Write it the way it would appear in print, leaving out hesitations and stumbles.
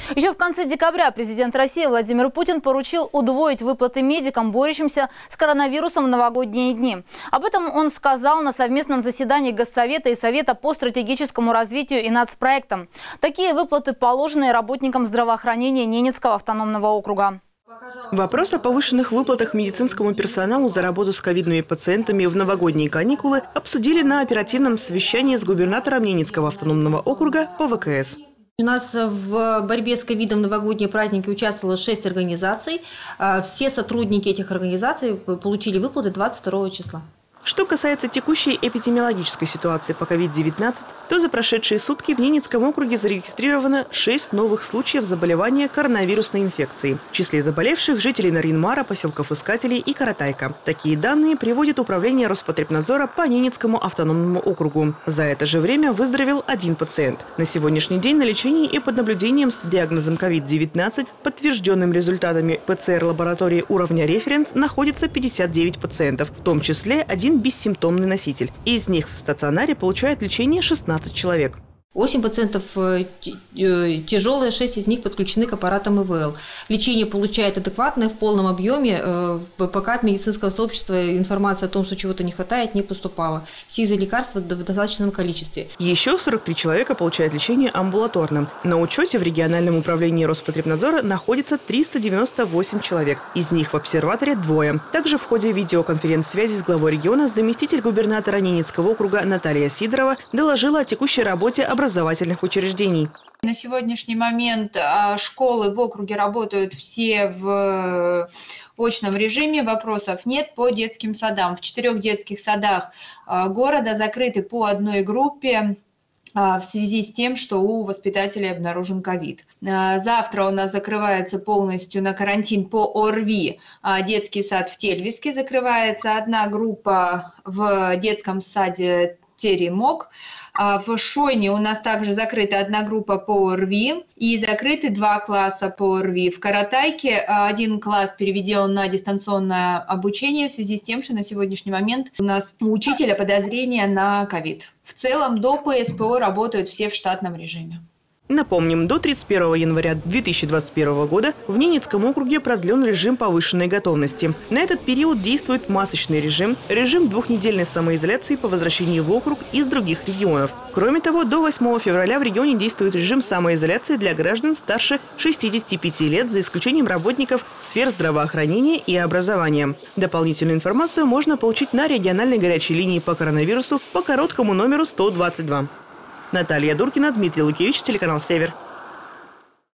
Еще в конце декабря президент России Владимир Путин поручил удвоить выплаты медикам, борющимся с коронавирусом в новогодние дни. Об этом он сказал на совместном заседании Госсовета и Совета по стратегическому развитию и нацпроектам. Такие выплаты положены работникам здравоохранения Ненецкого автономного округа. Вопрос о повышенных выплатах медицинскому персоналу за работу с ковидными пациентами в новогодние каникулы обсудили на оперативном совещании с губернатором Ненецкого автономного округа по ВКС. У нас в борьбе с ковидом в новогодние праздники участвовало 6 организаций. Все сотрудники этих организаций получили выплаты 22 числа. Что касается текущей эпидемиологической ситуации по COVID-19, то за прошедшие сутки в Ненецком округе зарегистрировано 6 новых случаев заболевания коронавирусной инфекцией. В числе заболевших жителей Нарьян-Мара, поселков Искателей и Каратайка. Такие данные приводит Управление Роспотребнадзора по Ненецкому автономному округу. За это же время выздоровел 1 пациент. На сегодняшний день на лечении и под наблюдением с диагнозом COVID-19, подтвержденным результатами ПЦР-лаборатории уровня референс, находится 59 пациентов, в том числе 1 бессимптомный носитель. Из них в стационаре получает лечение 16 человек. 8 пациентов тяжелые, 6 из них подключены к аппаратам ИВЛ. Лечение получает адекватное в полном объеме. Пока от медицинского сообщества информация о том, что чего-то не хватает, не поступала. СИЗы и лекарства в достаточном количестве. Еще 43 человека получают лечение амбулаторно. На учете в региональном управлении Роспотребнадзора находится 398 человек. Из них в обсерваторе 2. Также в ходе видеоконференц-связи с главой региона заместитель губернатора Ненецкого округа Наталья Сидорова доложила о текущей работе образовательных учреждений. На сегодняшний момент школы в округе работают все в очном режиме, вопросов нет. По детским садам. В 4 детских садах города закрыты по одной группе в связи с тем, что у воспитателей обнаружен ковид. Завтра у нас закрывается полностью на карантин по ОРВИ. Детский сад в Тельвиске закрывается. Одна группа в детском саде Теремок. В Шойне у нас также закрыта одна группа по ОРВИ и закрыты 2 класса по ОРВИ. В Каратайке 1 класс переведен на дистанционное обучение в связи с тем, что на сегодняшний момент у нас у учителя подозрение на ковид. В целом до ПСПО работают все в штатном режиме. Напомним, до 31 января 2021 года в Ненецком округе продлен режим повышенной готовности. На этот период действует масочный режим, режим 2-недельной самоизоляции по возвращении в округ из других регионов. Кроме того, до 8 февраля в регионе действует режим самоизоляции для граждан старше 65 лет, за исключением работников сфер здравоохранения и образования. Дополнительную информацию можно получить на региональной горячей линии по коронавирусу по короткому номеру 122. Наталья Дуркина, Дмитрий Лукевич, телеканал «Север».